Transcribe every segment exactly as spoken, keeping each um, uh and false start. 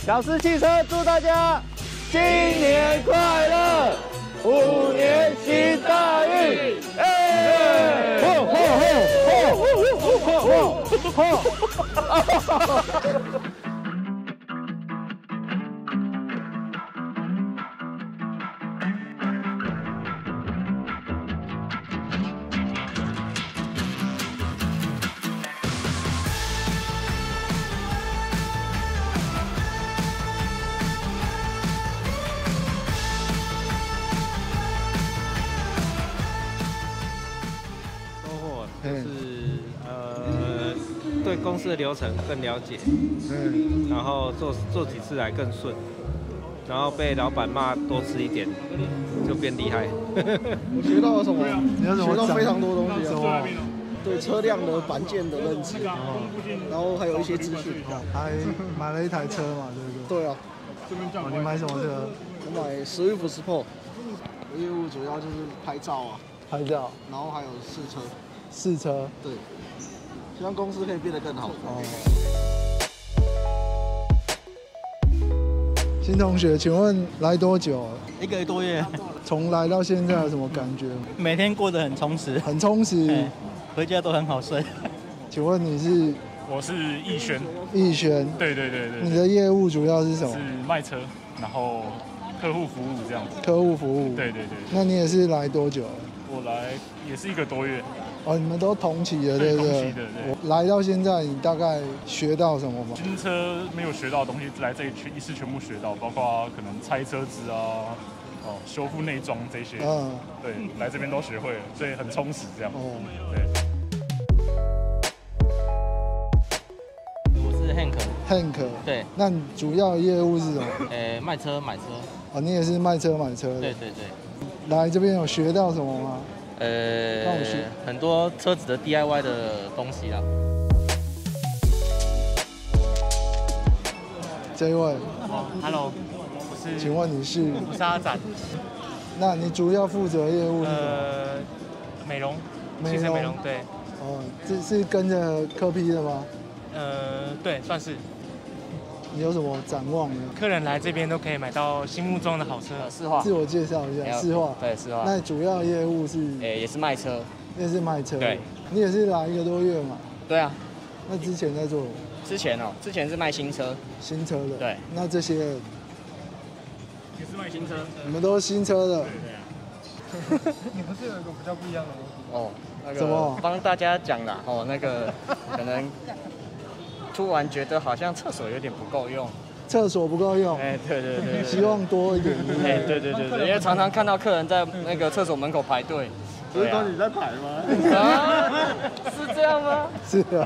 小狮汽车祝大家新年快乐，虎年行大运！哎！吼吼吼吼吼吼吼！ 就是呃，对公司的流程更了解，嗯，然后做做起事来更顺，然后被老板骂多吃一点，就变厉害。 我学到了什么？你有什么？学到非常多东西啊！对车辆的板件的认知，然后还有一些资讯。 还买了一台车嘛，对不对？ 对啊。 哦，你买什么车？ 我买 Swift Sport， 业务主要就是拍照啊， 拍照， 然后还有试车。 试车， 对，希望公司可以变得更好。哦。 新同学，请问来多久了？ 一个多月。 从来到现在有什么感觉？ 每天过得很充实， 很充实， 回家都很好睡。 请问你是？ 我是逸轩。 逸轩。 对对对对。 你的业务主要是什么？ 是卖车，然后客户服务这样子。 客户服务。 对对对。 那你也是来多久了？ 我来也是一个多月。 哦，你们都同期的，对不对？ 同期的，对。 我来到现在，你大概学到什么吗？ 新车没有学到的东西，来这里全一次全部学到，包括可能拆车子啊，哦，修复内装这些。嗯。对，来这边都学会了，所以很充实这样。哦。对。 我是 Hank。 Hank。 对。 那你主要业务是什么？ 呃，卖车买车。 哦，你也是卖车买车的。 对对对。 来这边有学到什么吗？ 呃，很多车子的 D I Y 的东西啦。 这一位 ，Hello， 我是， 请问你是？ 我是阿展。 那你主要负责业务是什么？ 呃，美容，汽车美容，对。 哦，这是跟着科批的吗？ 呃，对，算是。 你有什么展望呢？ 客人来这边都可以买到心目中的好车。 市话， 自我介绍一下，市话。 对，市话。 那主要业务是？ 诶，也是卖车。 也是卖车。 对。 你也是来一个多月嘛？ 对啊。 那之前在做？ 之前哦，之前是卖新车。 新车的。 对。 那这些？ 也是卖新车。 你们都是新车的。 对对啊。 你不是有一个比较不一样的东西？ 哦，那个。 什么？ 帮大家讲啦，哦，那个可能突然觉得好像厕所有点不够用。 厕所不够用， 哎，对对对， 希望多一点。 哎，对对对对，因为常常看到客人在那个厕所门口排队。 不是说你在排吗？ 啊，是这样吗？ 是啊。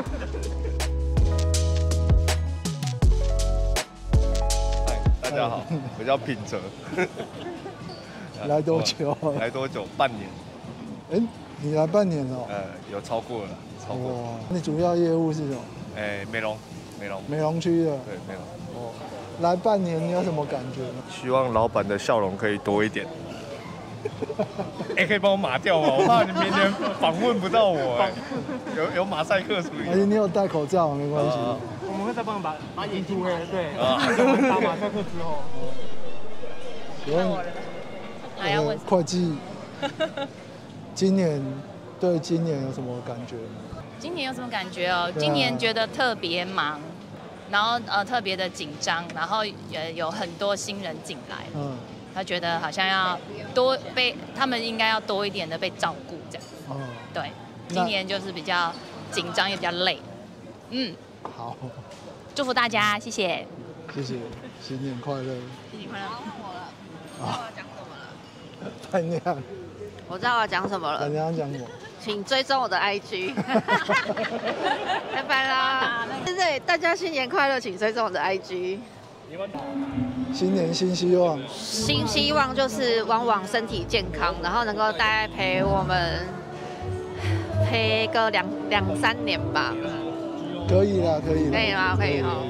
嗨，大家好，我叫品哲。 来多久？ 来多久？半年。 哎，你来半年了？ 呃，有超过了，超过。哇， 你主要业务是什么？ 哎，美容，美容。 美容区的。 对，美容。 哦，来半年你有什么感觉呢？ 希望老板的笑容可以多一点。哎，可以帮我码掉吗？我怕你明年访问不到我。哎，有有马赛克处理。 而且你有戴口罩，没关系。 我们会再帮你把把眼睛给对，打马赛克之后。 请问，呃，会计，今年对今年有什么感觉呢？ 今年有什么感觉哦？今年觉得特别忙，然后呃特别的紧张，然后呃有很多新人进来，嗯，他觉得好像要多被他们应该要多一点的被照顾这样，哦，对，今年就是比较紧张也比较累，嗯， 好， 祝福大家，谢谢， 谢谢，新年快乐， 新年快乐， 我了，我要讲什么了？ 太亮， 我知道我要讲什么了， 你要讲什么？ 请追踪我的 I G， 拜拜啦！对，大家新年快乐，请追踪我的 I G。 新年新希望， 新希望就是往往身体健康，然后能够大概陪我们陪个两两三年吧。 可以啦，可以。 可以吗？可以哈。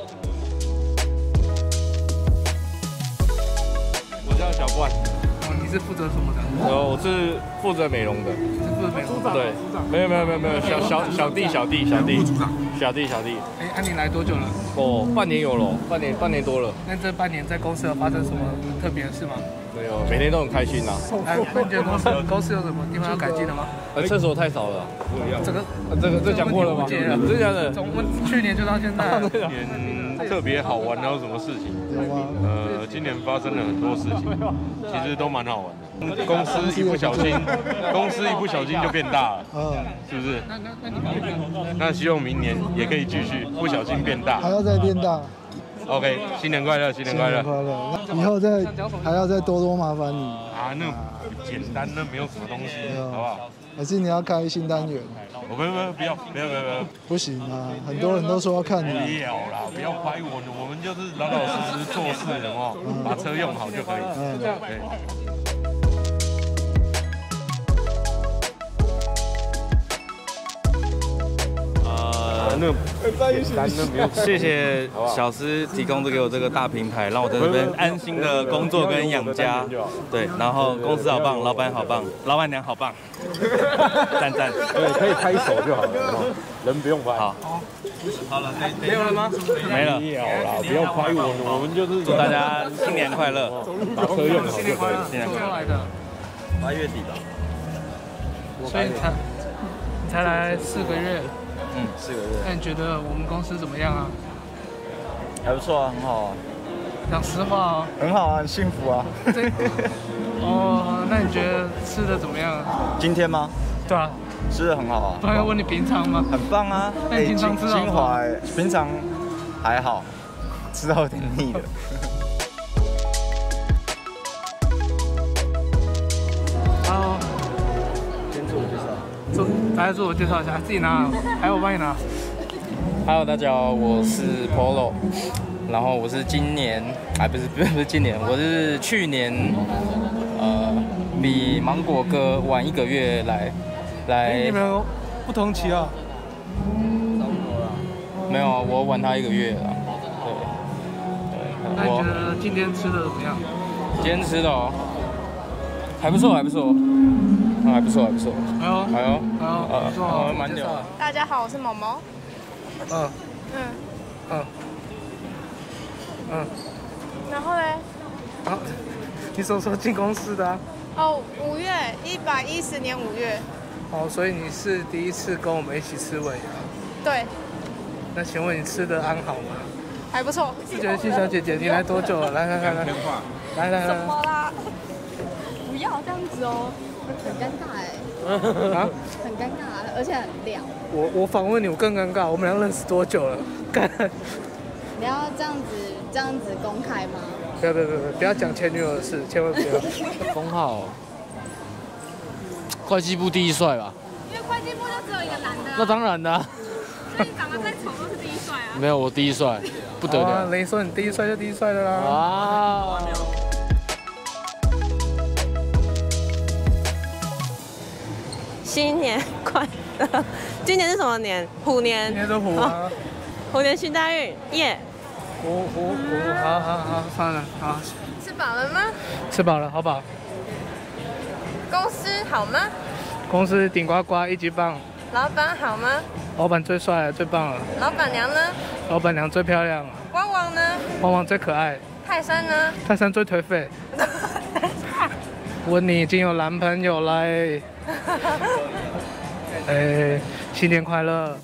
我叫小冠。 哦，你是负责什么的？ 呃，我是负责美容的。 是负责美容。 对，没有没有没有没有，小小小弟小弟小弟小弟小弟。 哎，那你来多久了？ 哦，半年有了，半年半年多了。 那这半年在公司有发生什么特别的事吗？ 没有，每天都很开心呐。 哎，那你觉得公司公司有什么地方要改进的吗？ 呃，厕所太少了，不一样。 这个这个这讲过了吗？真的假的？ 从去年就到现在。 年特别好玩的有什么事情？ 有吗？ 呃，今年发生了很多事情，其实都蛮好玩的。公司一不小心，公司一不小心就变大了，嗯，是不是？那那那你那希望明年也可以继续不小心变大， 还要再变大。 OK， 新年快乐，新年快乐， 新年快乐！以后再还要再多多麻烦你啊，那简单，那没有什么东西，好不好？ 还是你要开新单元？ 我不不不要不要不要不要！ 不行啊，很多人都说要看你。 不要啦，不要拍我，我们就是老老实实做事的哦，把车用好就可以。嗯，对。 那单那没有。谢谢小司提供这给我这个大平台，让我在这边安心的工作跟养家。对，然后公司好棒，老板好棒，老板娘好棒，赞赞。 对，可以拍手就好了，人不用拍。 好。好了， 没有了吗？ 没了。 没有啦，不要拍我，我们就是祝大家新年快乐， 把车用好新年快乐。 新年快乐。 来的。 八月底吧。 所以你才你才来四个月。 嗯，四个月。 那你觉得我们公司怎么样啊？ 还不错啊，很好啊。 讲实话哦。 很好啊，很幸福啊。 哦，那你觉得吃的怎么样啊？ 今天吗？ 对啊。 吃的很好啊。 不然要问你平常吗？ 很棒啊。 那你平常吃精华，平常还好，吃到有点腻了。 好。先自我介绍。做，大家自我介绍一下，自己拿，还有我帮你拿。 Hello， 大家好，我是 Polo， 然后我是今年，哎，不是不是不是今年，我是去年，呃，比芒果哥晚一个月来，来。 你们有不同期啊？ 没有，我晚他一个月了。对。 对。那你觉得今天吃的怎么样？ 今天吃的哦，还不错，还不错。啊，还不错，还不错。 还有， 还有， 还有， 呃， 不错， 蛮屌的。 大家好，我是毛毛。 嗯。嗯。嗯。嗯。 然后嘞？ 啊，你什么时候进公司的啊？ 哦，五月，一百一十年五月。 哦，所以你是第一次跟我们一起吃尾牙。 对。 那请问你吃的安好吗？ 还不错。 觉心小姐姐，你来多久了？来来来来，来来来。 怎么啦？不要这样子哦，很尴尬哎。啊？很尴尬，而且很亮。 我我访问你，我更尴尬。我们俩认识多久了？干。 你要这样子这样子公开吗？ 不要不要不要不要讲前女友的事，千万不要。 封号，会计部第一帅吧？ 因为会计部就只有一个男的。 那当然的、啊。 所以你长得再丑都是第一帅啊。 没有，我第一帅，不得了。 雷说你第一帅就第一帅的啦。 啊。 新年快乐！今年是什么年？虎年。 今年是虎啊！ 虎年行大运，耶！ 虎虎虎，好好好，算了，好。 吃饱了吗？ 吃饱了，好饱。 公司好吗？ 公司顶呱呱，一级棒。 老板好吗？ 老板最帅了，最棒了。 老板娘呢？ 老板娘最漂亮了。 汪汪呢？ 汪汪最可爱。 泰山呢？ 泰山最颓废。问你已经有男朋友了哎。哎，新年快乐！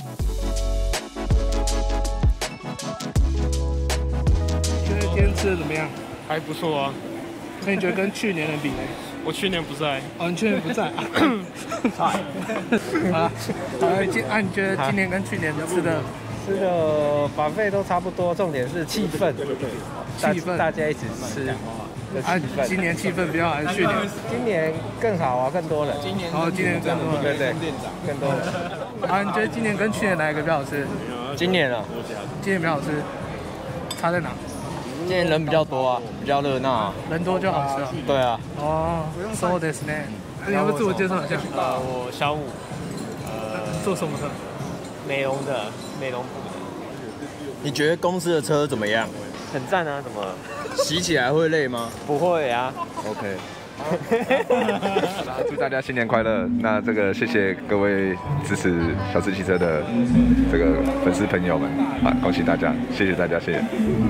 觉得今天吃的怎么样？ 还不错啊。 那你觉得跟去年的比呢？ 我去年不在。 哦，你去年不在。好啊，好，今啊，你觉得今年跟去年吃的？ 吃的把费都差不多，重点是气氛， 气氛， 大家一起吃。 啊，今年气氛比较还是去年？ 今年更好啊，更多人。 今年哦，今年更多人， 对对，更多人。 啊，你觉得今年跟去年哪一个比较好吃？ 今年啊， 今年比较好吃，差在哪？ 今年人比较多啊，比较热闹。 人多就好吃啊。 对啊。 哦，そうですね。你要不要自我介绍一下？ 呃，我小五， 呃，做什么的？ 美容的，美容部的。 你觉得公司的车怎么样？ 很赞啊，怎么？ 骑起来会累吗？ 不会啊。 OK。 祝大家新年快乐！那这个谢谢各位支持小狮汽车的这个粉丝朋友们啊，恭喜大家，谢谢大家，谢谢。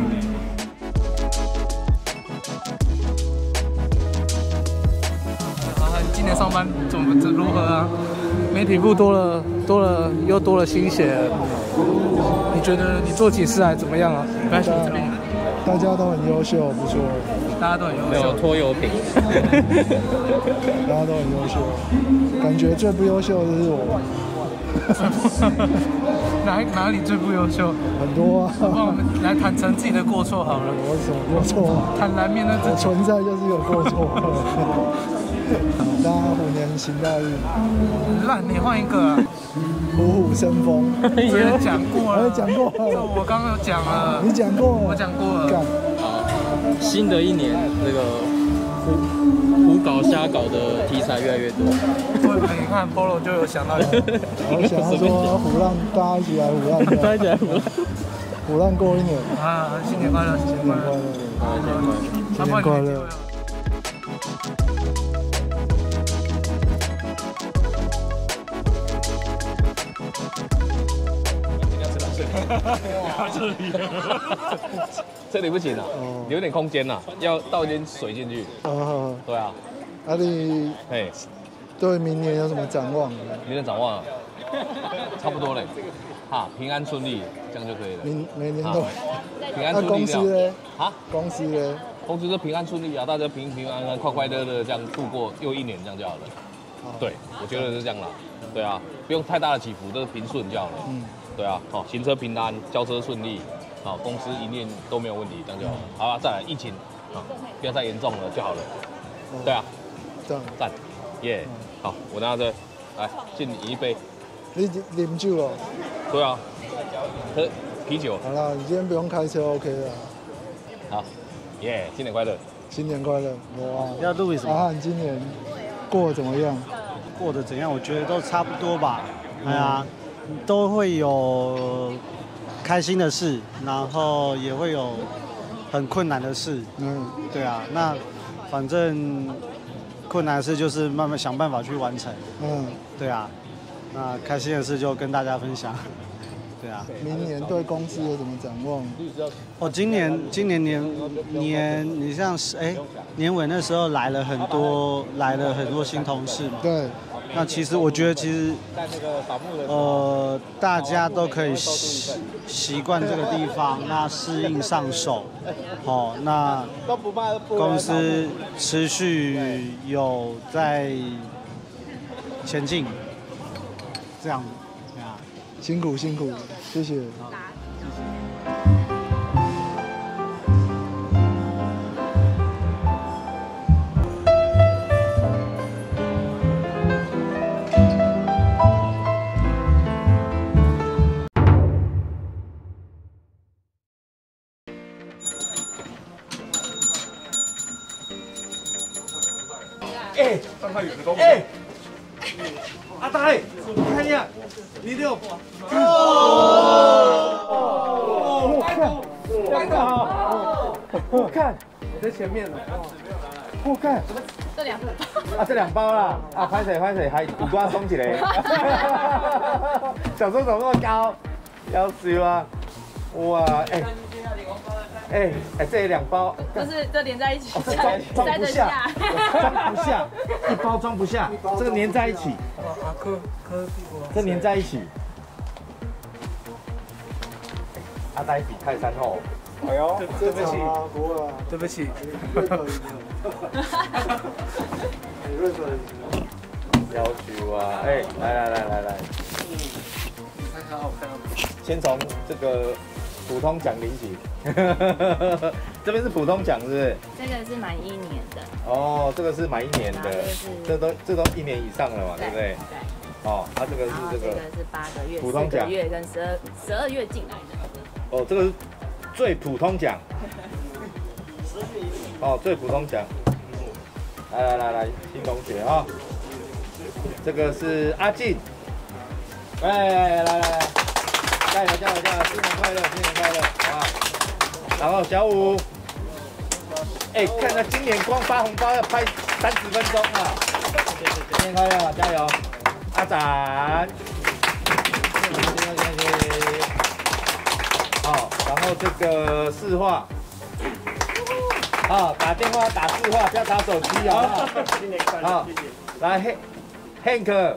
今年上班怎么如何啊？媒体部多了多了又多了新血，你觉得你做起事来怎么样啊？来这边， 大家都很优秀，不错。 大家都很优秀。 没有拖油瓶。 大家都很优秀，感觉最不优秀的是我。 哪哪里最不优秀？ 很多啊。 那我们来坦诚自己的过错好了。 我什么过错？ 坦然面对自己。 存在就是有过错。大家虎年行大运。 烂，你换一个啊。 虎虎生风。 之前讲过了。 我讲过了。 这我刚刚有讲了。 你讲过了。 我讲过了。 新的一年，这个胡胡搞瞎搞的题材越来越多。 你看 Polo 就有想到， 我想要说虎浪，大家一起来虎浪， 大家一起来虎浪， 虎浪过一年啊！新年快乐，新年快乐， 新年快乐。 这里，这里不行啊，留点空间呐，要倒一点水进去。 哦， 对啊。 那你哎， 对明年有什么展望？ 明年展望啊，差不多嘞，啊，平安顺利，这样就可以了。 明每年都平安顺利。那公司呢？ 啊， 公司呢？ 公司就平安顺利啊，大家平平安安、快快乐乐这样度过又一年，这样就好了。对，我觉得是这样啦。对啊，不用太大的起伏，都是平顺就好了。嗯。对啊，好，行车平安，交车顺利，好，公司营运都没有问题，这样就好了。好啊，再来疫情，啊，不要再严重了就好了。对啊， 赞赞，耶，好，我拿着，来敬你一杯。 你啉酒了？ 对啊，喝啤酒。 好了，你今天不用开车 ，OK 了。 好，耶，新年快乐！ 新年快乐！哇， 要录什么？ 阿汉今年过得怎么样？ 过得怎样？我觉得都差不多吧。哎呀。都会有开心的事，然后也会有很困难的事。嗯，对啊，那反正困难的事就是慢慢想办法去完成。嗯，对啊，那开心的事就跟大家分享。对啊， 明年对公司有什么展望？ 哦，今年今年年年，你像是哎年尾那时候来了很多来了很多新同事嘛。 对。 那其实我觉得，其实，呃，大家都可以习习惯这个地方，那适应上手，哦，那公司持续有在前进，这样，对啊， 辛苦辛苦，谢谢。 哎，哎，阿呆，你看一下，你六，哦，看，看好，我看，你在前面呢，我看， 这两包啊，这两包啦，啊，拍水拍水，还五瓜松起来，小猪怎么那么高？要死啊！哇，哎。哎哎，这两包不是这连在一起， 装装不下，装不下，一包装不下，这个粘在一起，这粘在一起。阿呆比泰山后， 哎呦，对不起，不会啊， 对不起， 要求啊，哎，来来来来来，先从这个。普通奖领取，这边是普通奖是不是？ 这个是满一年的。 哦，这个是满一年的，这都这都一年以上了嘛，对不对？对。哦，它这个是这个。 这个是八个月、 普通奖， 四个月跟十二十二月进来的。 哦，这个是最普通奖。哦，最普通奖。来来来来，新同学啊，这个是阿进。哎，来来来。加油加油加油！新年快乐，新年快乐啊！然后小五，哎，看他今年光发红包要拍三十分钟啊！新年快乐，加油！阿展，好，然后这个市话，好，打电话打市话，不要打手机好不好？新年快乐！好，来 Hank，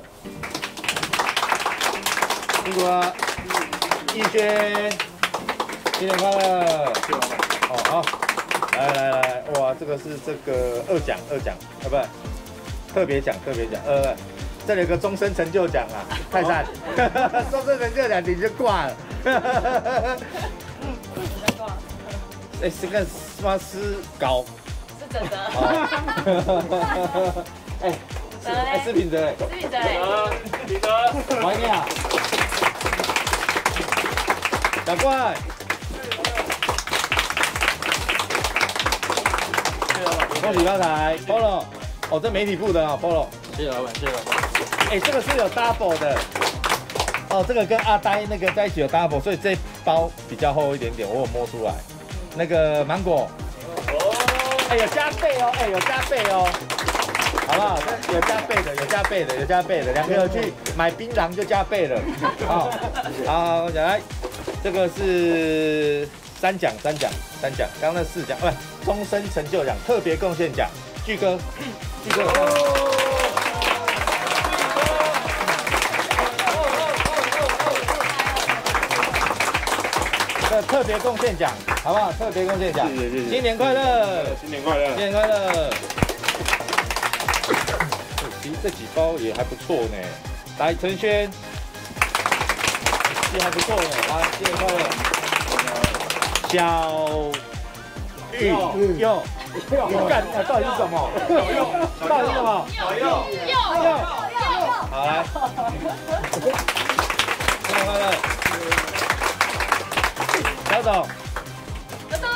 辛苦了，逸轩，新年快乐！哦好。 来来来，哇，这个是这个二奖二奖啊，不，特别奖特别奖，呃，这里有个终身成就奖啊，泰山，终身成就奖你就挂了，哎，这个什么是高？ 是真的。 哎，哎，是品德哎， 是品德哎， 品德，欢迎啊，长官。 恭喜发财 ，Polo， 哦，这媒体部的啊 ，Polo， 谢谢老板，谢谢老板。 哎，这个是有 double 的，哦，这个跟阿呆那个在一起有 double， 所以这包比较厚一点点，我有摸出来。那个芒果，哦，哎，有加倍哦，哎，有加倍哦，好不好？有加倍的，有加倍的，有加倍的，两个有去买槟榔就加倍了，好，好，来，这个是三奖，三奖，三奖，刚刚那四奖，不。 终身成就奖、特别贡献奖，巨哥，巨哥，这特别贡献奖，好不好？特别贡献奖，谢谢谢谢，新年快乐，新年快乐，新年快乐。其实这几包也还不错呢，来陈轩，也还不错呢，来新年快乐，小。 玉柚柚干，到底是什么？到底是什么？柚柚柚。好来，新年快乐，小董。小董。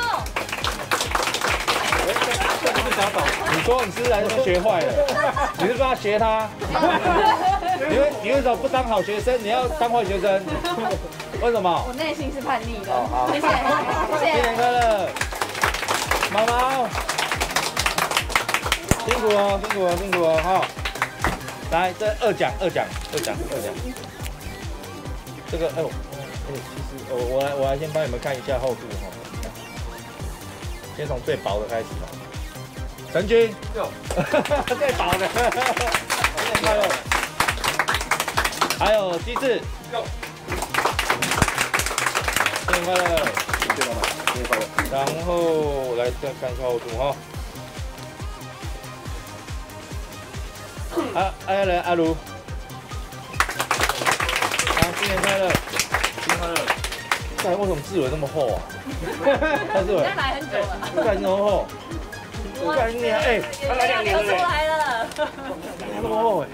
这不是小董，你说你是来这边学坏了？你是不是要学他？你为你为什么不当好学生？你要当坏学生？为什么？ 我内心是叛逆的。 好， 谢谢，谢谢。 新年快乐。 毛毛，辛苦哦，辛苦哦，辛苦哦，哈！来，这二奖，二奖，二奖，二奖。这个，哎呦，哎，其实我我来我来先帮你们看一下厚度哈。先从最薄的开始吧。陈军，最薄的，新年快乐。还有鸡翅，新年快乐，谢谢老板。 然后来再看一下厚度哈。啊，哎来阿卢，好，新年快乐，新年快乐。看为什么志伟那么厚啊？他志伟， 来很久了， 干那么厚？我干你啊！哎，他来两年了， 出来了， 那么厚哎。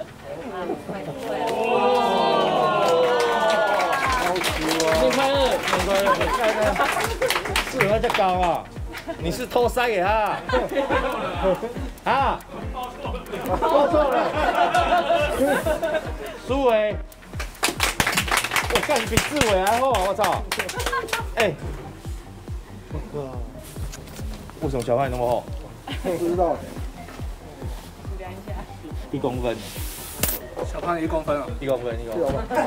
新年快乐，新年快乐，看看。 是人家高啊！你是偷塞给他啊？报错了，苏伟，我干你比志伟还厚啊！我操！哎，为什么小胖你那么厚？不知道。量一下，一公分。 小胖一公分啊！ 一公分，一公分。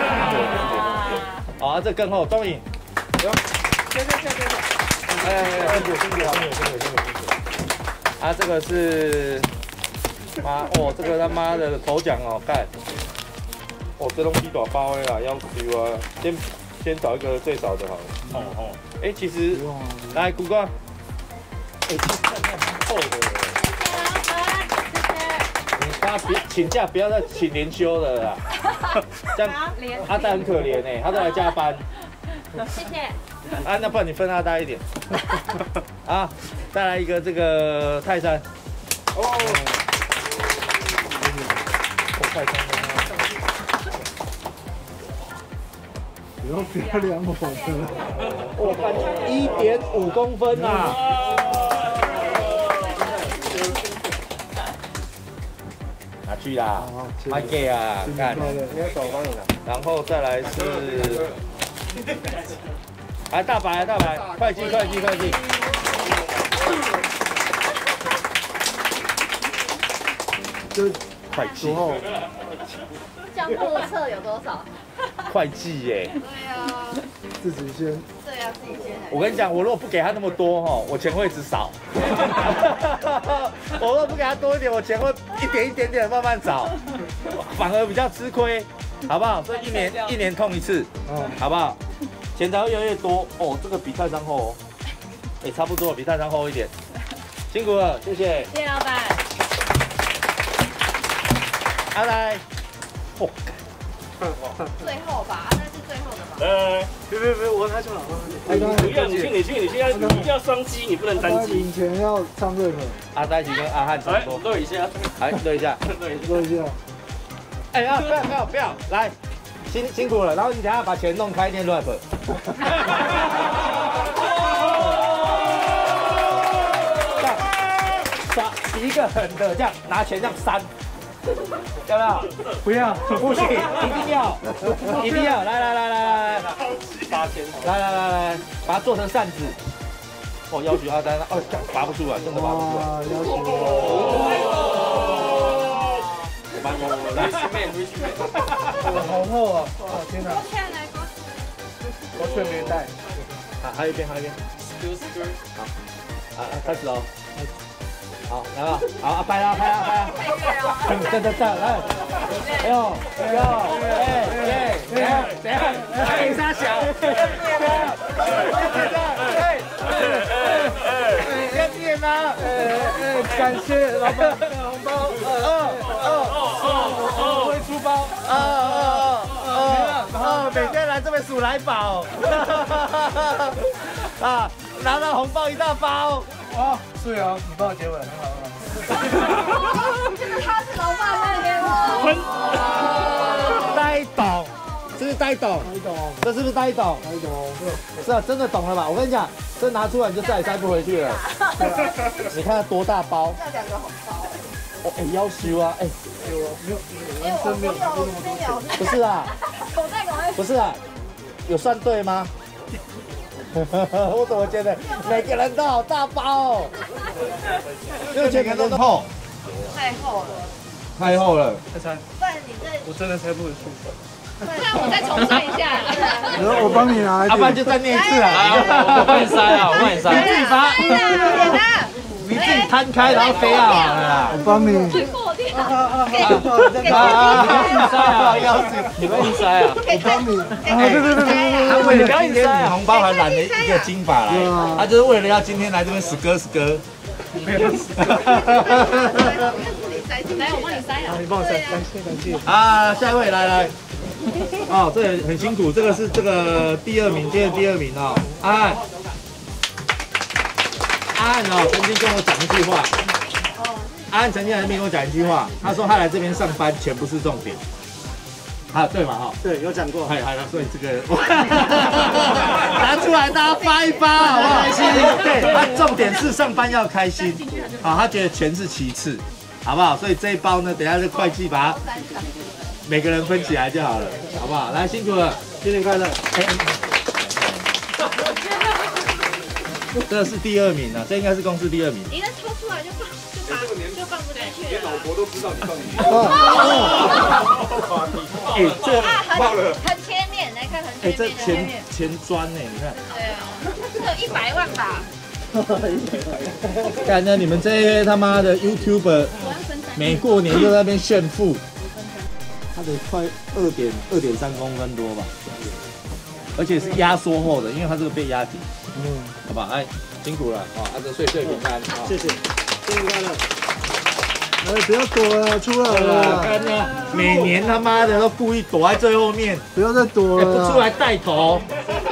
好，这更厚，钟颖。 先生，先生，哎哎哎，辛苦辛苦辛苦辛苦辛苦辛苦！啊，这个是妈哦，这个他妈的头奖哦，看，哦，这东西多包的啦，要求啊，先先找一个最少的好了。哦哦，哎，其实来谷歌，哎，其实看看蛮厚的。你他别请假，不要再请连休了啦，这样阿呆很可怜哎，他都来加班。 谢谢。 啊，那不然你分他大一点。啊，再来一个这个泰山。哦。泰山。 不要不要量我的。 我看一点五公分啊。拿去啦，卖给啊，看。然后再来是。 来大白，大白，会计，会计，会计。 就是会计。 这样目测有多少？ 会计耶。 对啊。 自己先。 对啊，自己先。 我跟你讲，我如果不给他那么多哈，我钱会一直少。我如果不给他多一点，我钱会一点一点点慢慢少，反而比较吃亏，好不好？所以一年一年痛一次，嗯，好不好？钱才会越来越多哦。这个比泰山厚哦，哎，差不多比泰山厚一点，辛苦了，谢谢。 谢谢老板。 阿来，哦。 最后吧，那是最后的吧？ 呃，别别别，我他就老了。不要，你去你去你去，要一定要双击，你不能单击。 以前要唱这个。 阿呆吉跟阿汉差不多。 热一下， 来热一下， 热一下。 哎啊，不要不要不要，来，辛辛苦了，然后你等下把钱弄开一点 rap。耍一个狠的，这样拿钱这样扇。要不要？ 不要， 不行，一定要，一定要！来来来来来来， 八千， 来来来来，把它做成扇子。哦，要求阿丹，哦，拔不出来，真的拔不出来。 要求。好厚啊！哦天哪！我全没带。 啊，还有一边，还有一边。好，啊啊，开始喽。好，来吧，好，拍啦，拍啦，拍啦，等等等，来，哎呦，哎呦，哎哎，怎样怎样？哎，傻小，哎哎哎哎，要点吗？哎哎，感谢老板红包，哦哦哦哦，会出包，哦哦哦哦，每天来这边数来宝，啊，拿到红包一大包。 哦，是啊，你帮我结尾，很好很好。 就是他是老板那给我。 呆懂，这是呆懂， 呆懂， 这是不是呆懂？ 呆懂， 是啊，真的懂了吧？我跟你讲，这拿出来你就再也塞不回去了。你看它多大包？ 那两个红包。 哦，哎，要求啊，哎， 有啊，没有，男生没有拿过那么多钱。 不是啊，不是啊，有算对吗？我怎么觉得每个人都好大包哦？六千元都厚， 太厚了， 太厚了。 再猜， 不然你再， 我真的猜不回去。 不然我再重算一下。 然后我帮你拿， 要不然就再念一次啊！ 我帮你塞啊，我帮你塞。 你自己发，你自己摊开然后飞啊好了啦。 我帮你。 啊啊啊！ 给给你塞啊，要死！ 你帮你塞啊！ 我帮你。 啊，对对对对，他为了今天红包还染了一个金发来，他就是为了要今天来这边死哥死哥。 来，我帮你塞啊！ 你帮我塞，感谢感谢。 啊，下一位来来。哦，这很辛苦，这个是这个第二名，今天第二名哦，阿汉。阿汉哦，曾经跟我讲一句话。阿汉曾经来这边跟我讲一句话，他说他来这边上班，钱不是重点。啊，对嘛哈？ 对，有讲过。 还还所以这个拿出来，大家发一发，好不好？开心。对，他重点是上班要开心。好，他觉得钱是其次，好不好？所以这一包呢，等一下这会计把它每个人分起来就好了，好不好？来，辛苦了， 新年快乐。 这是第二名啊，这应该是公司第二名。 一旦抽出来就放，就把就放不进去了。 连老婆都知道你放进去。 哎，这爆了，很贴面，来看很贴面。 哎，这钱钱砖呢？你看。 对啊，这有一百万吧。 感觉你们这些他妈的 YouTuber， 每过年就在那边炫富。它的快二点二点三公分多吧，而且是压缩后的，因为它这个被压紧。嗯，好吧，哎，辛苦了啊，那个岁岁平安啊， 谢谢，新年快乐。 哎，不要躲了，出来了。 看呢，每年他妈的都故意躲在最后面， 不要再躲了， 不出来带头。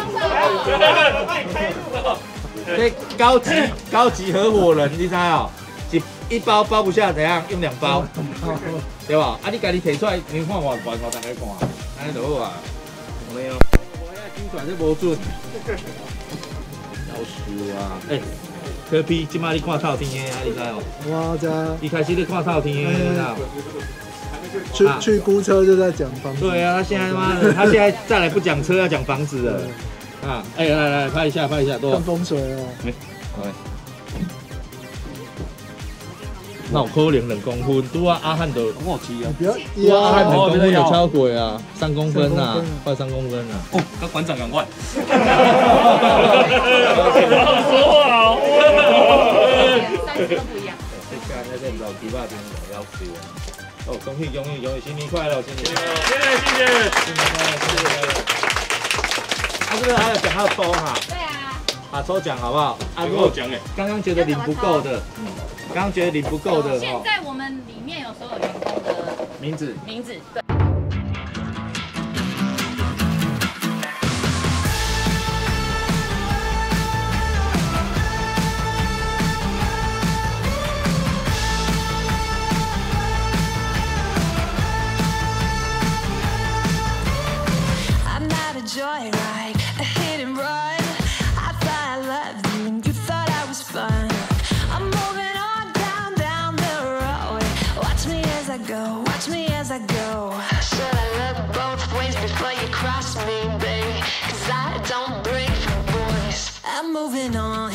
这高级高级合伙人，你知道？一一包包不下，怎样用两包，对吧？啊，你家己提出来，你看我玩，我大家看，安尼就好啊。没有，我遐金转都无准。要死啊！哎，科比，今麦你看透天的啊，你知哦？ 我知。 一开始你看透天的，你知道？ 去去估车就在讲房子。 对啊，他现在他妈的，他现在再来不讲车，要讲房子了。啊，哎，来来拍一下，拍一下，多。 看风水哦。 没， 那有可能两公分，拄啊阿汉的，我知啊， 拄啊阿汉两公分就超过啊，三公分啊，快三公分啊。哦，跟馆长赶快。 说话哦。 不一样。看那些老鸡巴店要死了。哦，恭喜恭喜恭喜，新年快乐，新年快乐！ 谢谢谢谢， 新年快乐，新年快乐！啊，是不是还有奖还有抽哈？对啊。啊，抽奖好不好？啊，如果奖哎，刚刚觉得领不够的，刚刚觉得领不够的， 现在我们里面有所有员工的名字， 名字对。 Joyride, a hit and run. I thought I loved you and you thought I was fun. I'm moving on down, down the road. Watch me as I go, watch me as I go. Should I look both ways before you cross me, babe? Cause I don't break for boys. I'm moving on.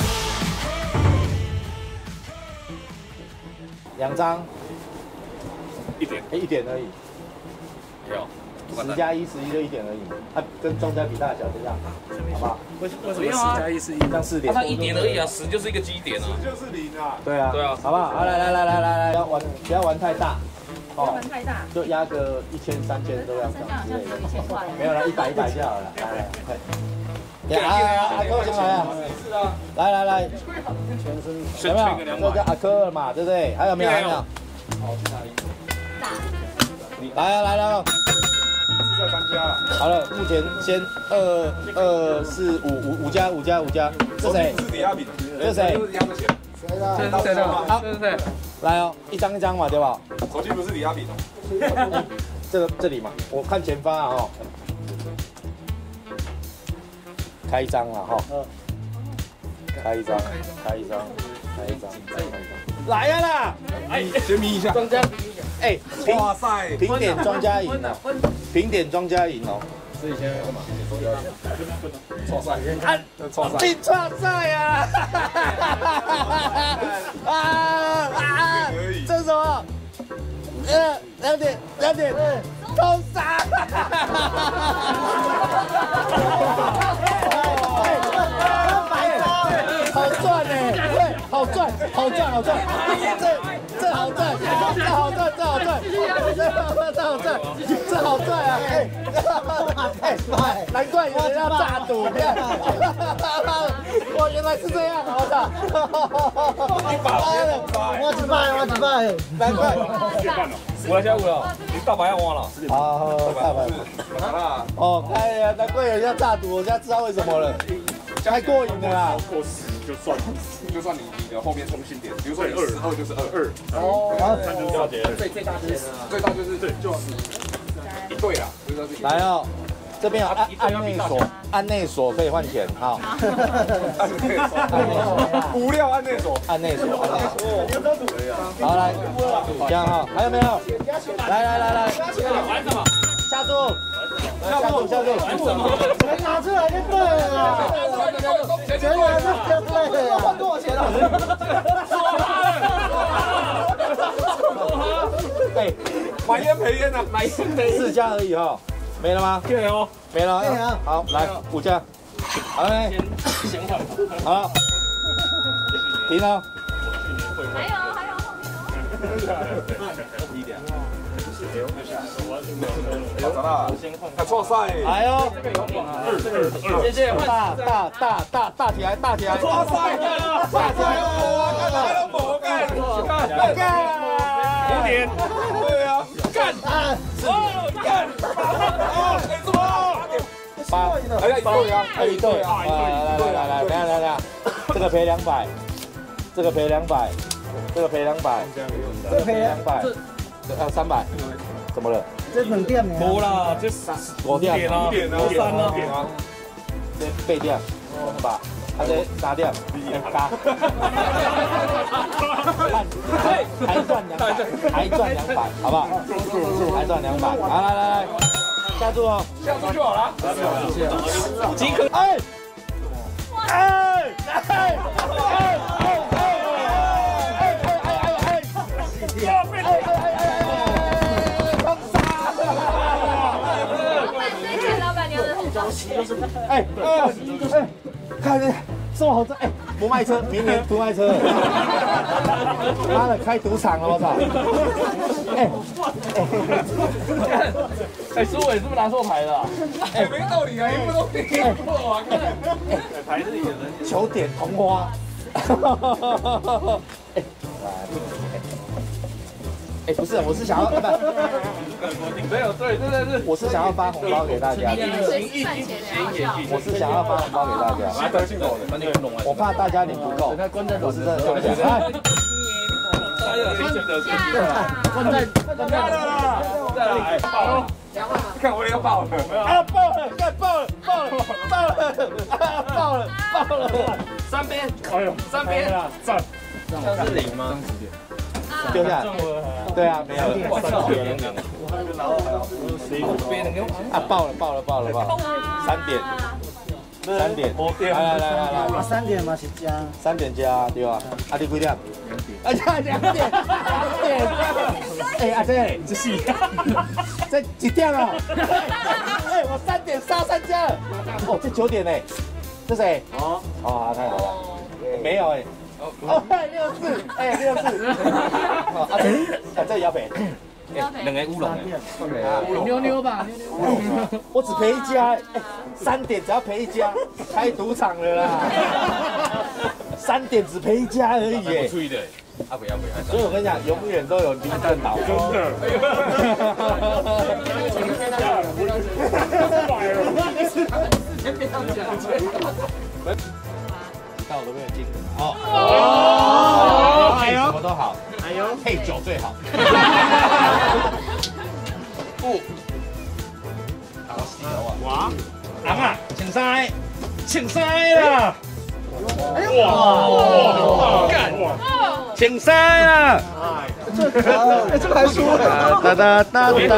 两张， 一点， 哎，一点而已。 没有。 十加一，十一就一点而已，它跟庄家比大小这样，好不好？ 为为什么十加一是一？ 这样四点。 它一点而已啊，十就是一个基点啊。十就是零啊。 对啊。 对啊。 好不好？好，来来来来来来，不要玩不要玩太大， 不要玩太大， 就压个一千三千都要上之类的。 一千块。 没有了，一百一百就好了。来来，快。呀，阿哥先来啊！来来来，有没有？这叫阿哥嘛，对不对？还有没有？还有没有？来啊来了。 在搬家了。 好了，目前先二二四五五五加五加五加，这谁？ 是抵押品。 这谁？ 这是抵押的钱。 谁的？ 这是谁的？ 好，这是谁？来哦，一张一张嘛，对吧？ 手机不是抵押品哦。 这个这里嘛，我看前方啊哦。开一张了哈。开一张，开一张，开一张，开一张。来呀啦！ 哎，先迷一下。 庄家，哎，哇塞，平点庄家赢了，平点庄家赢哦。 所以现在干嘛？错赛， 啊， 错赛， 你错赛啊！啊啊！这是什么？呃，两点，两点，偷杀！好赚呢，对，好赚，好赚，好赚，这这好赚，这好赚，这好赚，这这好赚，这好赚啊！哎哎，难怪有人要炸赌，你看，哇，原来是这样，我操！ 我几百，我几百， 难怪。 五了，现在五了，你大白要挖了。 好，大白。哦，哎呀，难怪有人要炸赌，我现在知道为什么了。太过瘾了啦！ 超过十就算，就算你你的后面中心点，比如说你二十二就是二二， 哦， 三就是二结，最最大就是最大就是对，就一对啦，所以说是来哦，这边有按按内锁，按内锁可以换钱，好。 无料按内锁， 按内锁，按内锁。好来，这样哈，还有没有？来来来来， 玩什么？ 下注。下注下注， 钱拿出来就对了，钱拿出来就对了，换多少钱啊？ 哎， 买烟赔烟呐，买烟赔烟。 四家而已哈，没了吗？ 对哦， 没了。好，来五家，好嘞， 先换， 好，停了。 还有还有。 一点。找到了，他错赛， 来哦， 谢谢， 大大大大大起来，大起来， 错赛，大起来，我干，我干，我干， 五点， 对啊，干，哦，干，哦，什么？ 八， 哎呀，一对啊， 还有一对啊，来来来来来，来来来，这个赔两百，这个赔两百，这个赔两百，这个赔两百，这呃三百。怎么了？ 这两点呢？ 无啦，这五点啊，五三啊， 这八点，吧？啊这三点，加，还赚两百，还赚两百，好不好？还赚两百，来来来来，下注哦， 下注就好了。 即可。哎，哎，哎，哎，哎，哎，哎，哎，哎， 哎哎哎，看这这么好赚，哎，不卖车，明年不卖车。妈的，开赌场了，我操！哎哎，哎，苏伟是不是拿错牌了？哎，没道理啊，一副都没错啊！牌是你的人。 九点同花。哎，哎，不是，我是想要， 没有对，真的是， 我是想要发红包给大家。我是想要发红包给大家。我怕大家领不够，我是真的这么想。 观众，观众，再来，爆了！看我也要爆了！ 啊，爆了！干爆了！爆了！爆了！啊，爆了！爆了！三边，哎呦，三边，赞！ 这样是零吗？ 丢下来。对啊，没有。啊，爆了！爆了！爆了！爆了！三点，三点，来来来来来， 三点嘛是加， 三点加对吧？啊，你几点？啊，加两点，两点。哎，阿姐，这是这几点了？哎，我三点杀三家。哦，这九点呢？这谁？哦，哦，太好了。没有哎。哦，六四，哎，六四。哦，阿姐，啊，这摇北。 两个乌龙哎， 妞妞吧，妞妞。 我只赔一家，哎，三点只要赔一家，开赌场了啦。三点只赔一家而已哎。 吹的，啊不要不要。 所以我跟你讲，永远都有离蛋岛。真的。到我都没有进哦。哦。配什么都好。哎呦，配酒最好。不。好细油啊！哇，昂啊，请塞，请塞啦！哇！干！请塞啦！ 这哎，这个还输了！ 哒哒哒哒！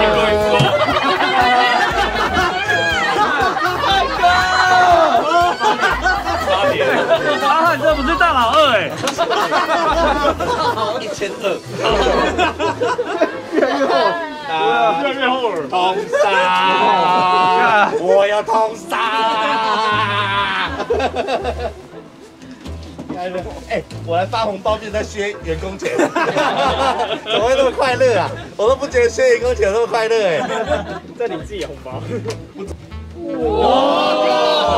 阿汉，这不是大老二哎！ 一千二， 越来越厚， 越来越厚了。 通杀！我要通杀！哎，我来发红包，变成削员工钱，怎么会那么快乐啊？我都不觉得削员工钱那么快乐哎。 这你自己的红包。 哇！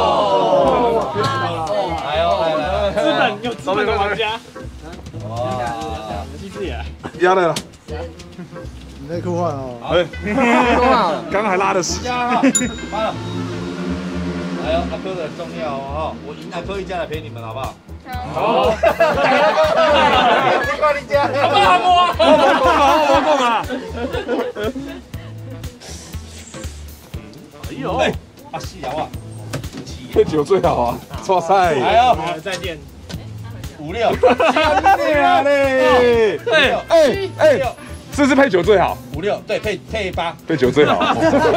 来哦，来来， 资本有资本的玩家。哇！机智也。 压来了。 你内裤换哦。 哎，刚刚还拉的屎。 发了。哎呦，阿珂的很重要哦，我赢阿珂一家来陪你们，好不好？好。你快你家。好不好？我我我我啊！哎呦， 啊细瑶啊， 配酒最好啊！哇塞！ 来哦， 再见。 五六，天嘞！ 哎哎哎，是不是配酒最好？ 五六，对，配配八， 配酒最好。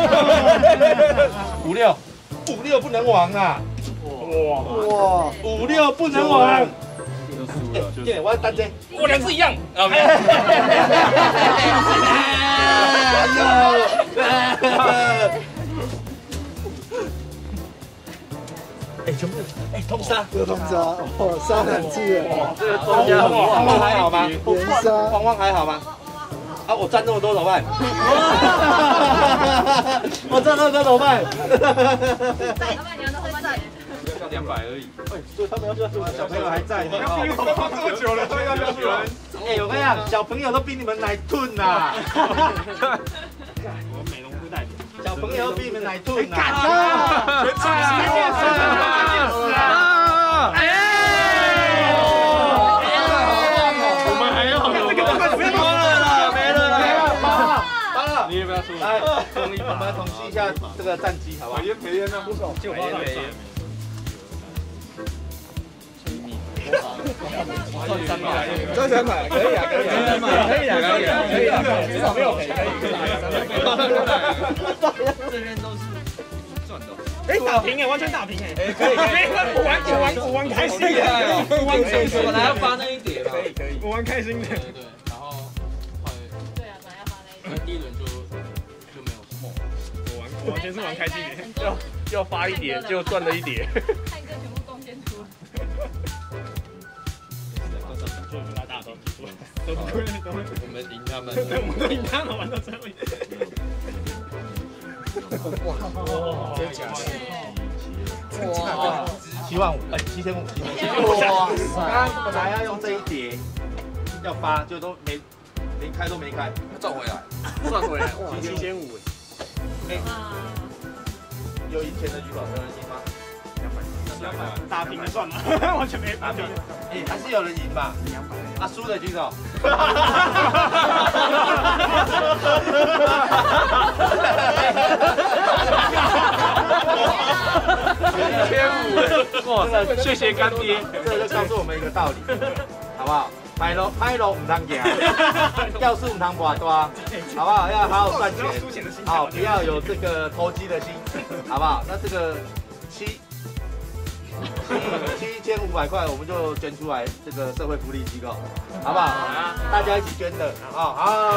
五六，五六不能亡啊！哇哇，五六不能亡。对，我要单这， 我两次一样。啊没有。哎，全部哎通杀， 有通杀，哦，杀两次了。 这个庄家汪汪还好吗？ 连杀， 汪汪还好吗？啊，我赚这么多怎么办？我赚这么多怎么办？ 要两百而已。 哎，所以他们要说小朋友还在。 要比我们这么久了，他要要人。 哎，我跟你讲，小朋友都比你们奶吞呐。 我美容部代表。 小朋友比你们奶吞呐。 干啊！全场全电视啊！哎！我们还要这个快不要了啦，没了啦， 八了，八了。 你也不要输。 来，统一，我们来统计一下这个战绩，好不好？ 赔烟赔烟啊！不少， 就赔烟赔烟。赚三百， 赚三百，可以啊，可以啊， 可以啊，可以啊，可以啊， 至少没有赔，可以，可以。 这边都是赚的。 哎，打平哎，完全打平哎， 可以，可以， 我玩，我玩，我玩开心的，我玩开心。 本来要发那一叠嘛， 可以，可以，我玩开心的。 对对，然后后来，对啊，本来要发那一叠，第一轮就就没有什么。 我玩，我完全是玩开心的。 要发一叠，结果赚了一叠。 汉哥全部贡献出来。 大家都都不会，都会。我们赢他们，我们都赢他们，玩到最后一点。哇！真假的？哇！七万五，哎，七千五，七千五。哇！刚刚本来要用这一叠，要发，就都没连开都没开，赚回来，赚回来，哇，七千五。哎，有赢钱的举手，有人赢吗？两百，打平算了，完全没打平。哎，还是有人赢吧？两百。啊，输的举手。一千五，哇，谢谢干爹，这就告诉我们一个道理，好不好？拍路拍路唔通行，要输唔通博大，好不好？要好好赚钱，好，不要有这个投机的心，好不好？那这个七。七七千五百块，我们就捐出来这个社会福利机构，好不好？大家一起捐的，好好。好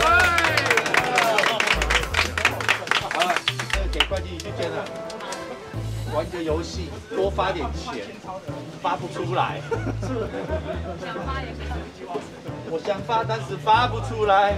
了，这个给会计去捐了。玩个游戏，多发点钱，发不出来。想发也我想发，但是发不出来。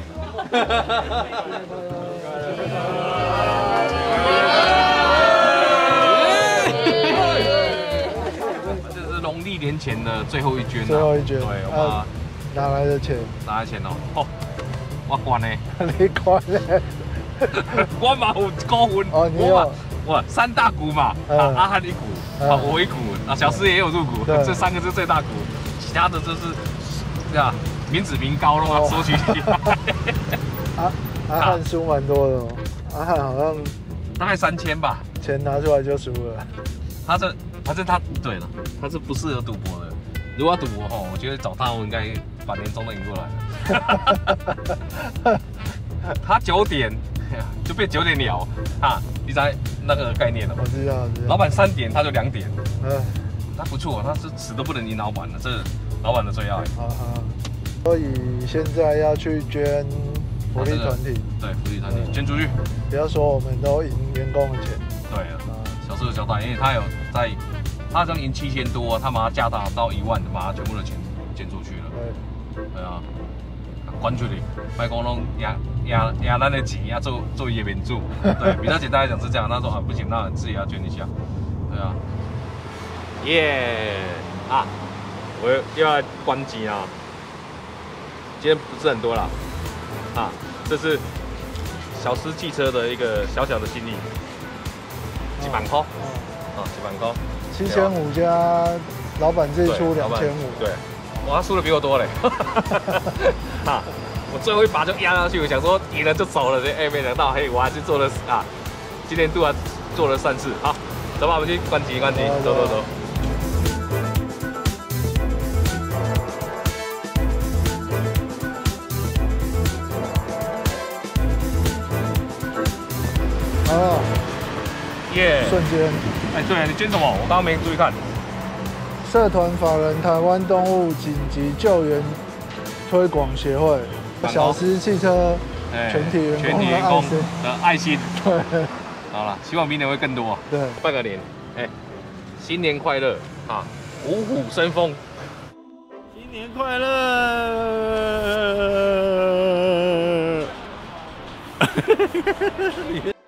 农历年前的最后一捐， 最后一捐， 对，我哪来的钱？ 哪来钱哦？哦，我管呢？ 你管呢？ 我嘛有股份， 哦，你有？ 我三大股嘛，啊，阿汉一股，啊，我一股，啊，小师也有入股，这三个是最大股，其他的就是这样民脂民膏咯，收取。 阿阿汉输蛮多的哦，阿汉好像大概三千吧， 钱拿出来就输了。 他这。反正他对了，他是不适合赌博的。如果要赌博吼，我觉得找他，我应该把年终都赢过来了。他九点就变九点了啊！你知那个概念了吗？ 我知道，我知道。 老板三点，他就两点。 嗯， 他不错，他是死都不能赢老板的，这是老板的最爱。 好好。所以现在要去捐福利团体， 对，福利团体捐出去。 不要说我们都赢员工的钱。 对啊，小时候交代，因为他有在。他这样赢七千多，他把它加大到一万，把他全部的钱捐出去了。对，对啊，捐出去，别讲拢压压压咱的钱，压做做一个援助。对，比较简单来讲是这样。他说啊，不行，那自己要捐一下。对啊，耶、yeah, 啊，我又要关机啊。今天不是很多啦，啊，这是小狮汽车的一个小小的心意，几万块，啊，几万块。 七千五加老板自己出两千五， 对，哇，他输的比我多嘞，哈，我最后一把就压下去，我想说赢了就走了，哎，没想到嘿，我还是做了啊，今年度啊做了善事，好，走吧，我们去关机关机，走走走。 哦， 耶， 瞬间。 哎，对啊，你捐什么？我刚刚没注意看。 社团法人台湾动物紧急救援推广协会，小狮汽车全体员工的爱心的爱心。对，好了，希望明年会更多。 对， 拜个年，哎，新年快乐啊，虎虎生风。新年快乐。